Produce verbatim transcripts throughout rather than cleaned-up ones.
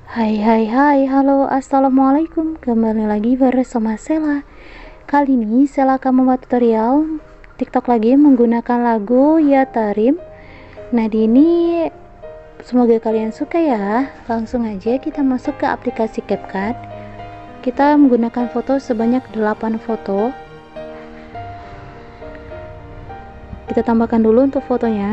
Hai hai hai, halo, assalamualaikum. Kembali lagi bersama Sela. Kali ini Sela akan membuat tutorial TikTok lagi menggunakan lagu Ya Tarim. Nah, di ini semoga kalian suka ya. Langsung aja kita masuk ke aplikasi CapCut. Kita menggunakan foto sebanyak delapan foto. Kita tambahkan dulu untuk fotonya.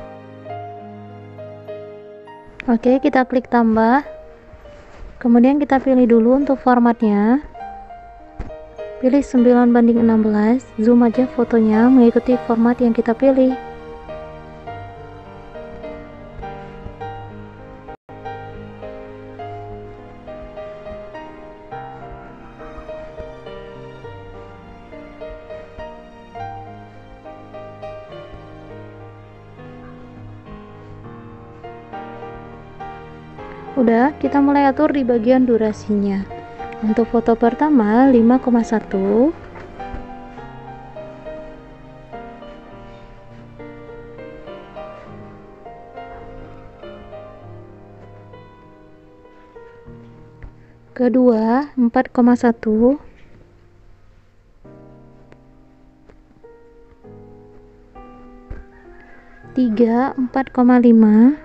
Oke, kita klik tambah. Kemudian kita pilih dulu untuk formatnya. Pilih sembilan banding enam belas, zoom aja fotonya mengikuti format yang kita pilih. Udah, kita mulai atur di bagian durasinya. Untuk foto pertama lima koma satu, kedua empat koma satu, tiga empat koma lima,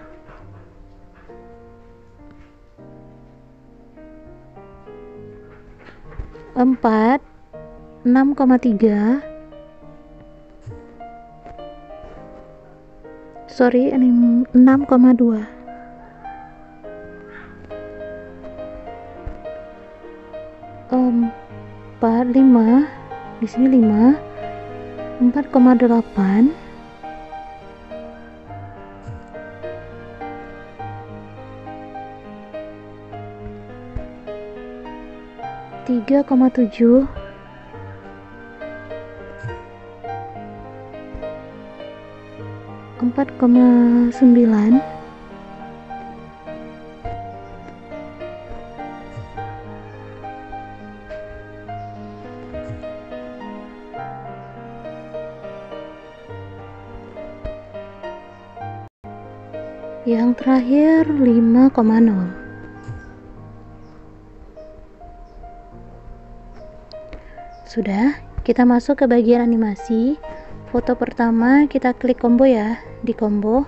empat enam koma tiga, sorry ini enam koma dua, empat lima, di sini lima, empat koma delapan, tiga koma tujuh, empat koma sembilan, yang terakhir lima koma nol. Sudah, kita masuk ke bagian animasi. Foto pertama kita klik combo ya, di combo.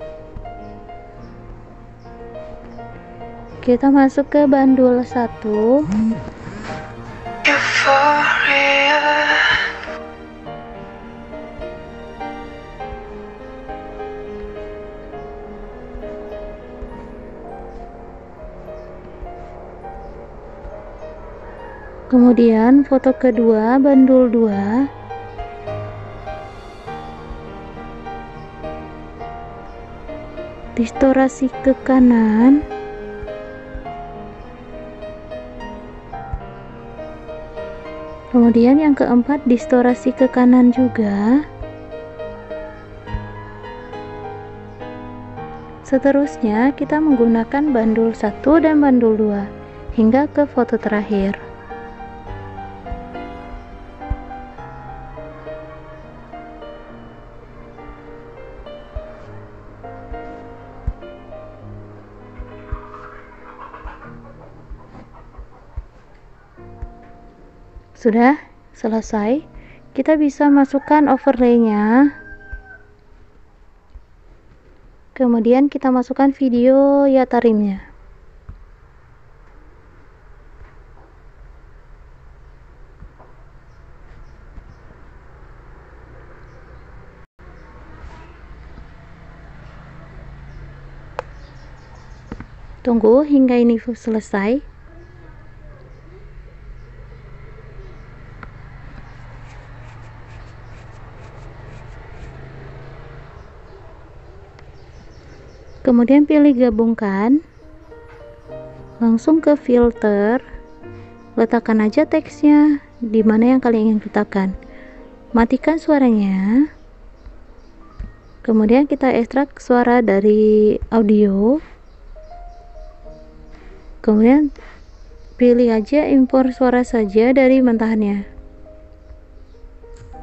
Kita masuk ke bandul satu. Kemudian foto kedua bandul dua. Distorasi ke kanan. Kemudian yang keempat distorasi ke kanan juga. Seterusnya kita menggunakan bandul satu dan bandul dua hingga ke foto terakhir. Sudah selesai, kita bisa masukkan overlay-nya. Kemudian kita masukkan video Ya Tarimnya. Tunggu hingga ini selesai. Kemudian pilih gabungkan, langsung ke filter, letakkan aja teksnya di mana yang kalian ingin letakkan. Matikan suaranya. Kemudian kita ekstrak suara dari audio. Kemudian pilih aja impor suara saja dari mentahannya.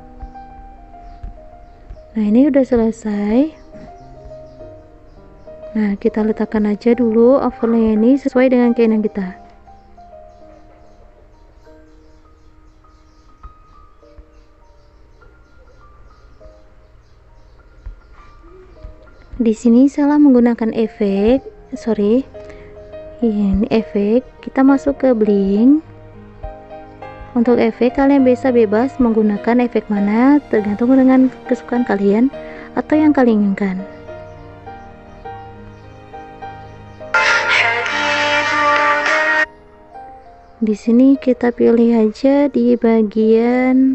Nah, ini udah selesai. Nah, kita letakkan aja dulu overlay ini sesuai dengan keinginan kita. Di sini salah menggunakan efek, sorry, ini efek. Kita masuk ke blink. Untuk efek kalian bisa bebas menggunakan efek mana, tergantung dengan kesukaan kalian atau yang kalian inginkan. Di sini kita pilih aja di bagian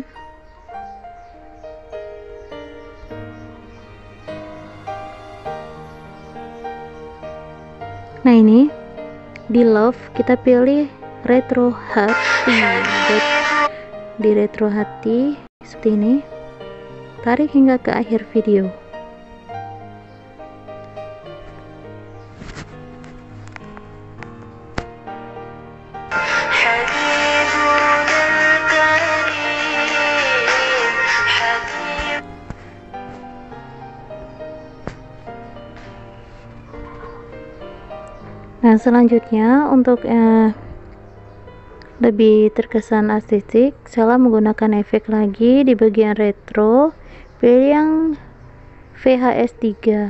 nah ini di love kita pilih retro hati. Di retro hati seperti ini, tarik hingga ke akhir video. Nah, selanjutnya untuk eh, lebih terkesan estetik, saya menggunakan efek lagi di bagian retro, pilih yang V H S tiga,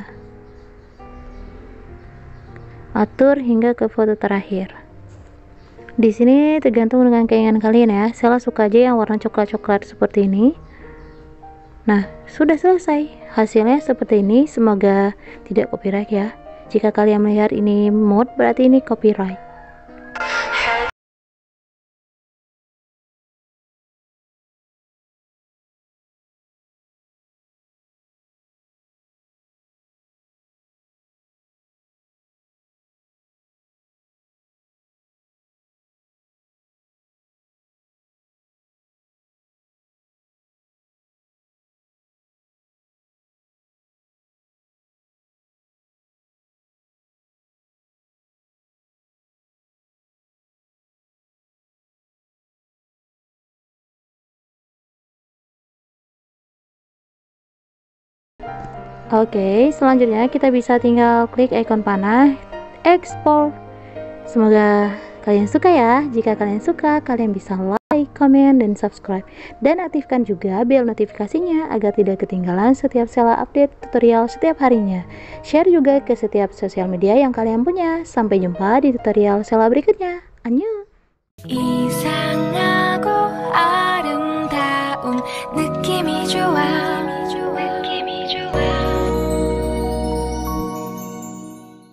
atur hingga ke foto terakhir. Di sini tergantung dengan keinginan kalian ya. Saya suka aja yang warna coklat-coklat seperti ini. Nah, sudah selesai. Hasilnya seperti ini. Semoga tidak copyright ya. Jika kalian melihat ini mode, berarti ini copyright. Oke, selanjutnya kita bisa tinggal klik ikon panah, ekspor. Semoga kalian suka ya. Jika kalian suka, kalian bisa like, comment, dan subscribe. Dan aktifkan juga bel notifikasinya agar tidak ketinggalan setiap Sela update tutorial setiap harinya. Share juga ke setiap sosial media yang kalian punya. Sampai jumpa di tutorial Sela berikutnya. Annyeong!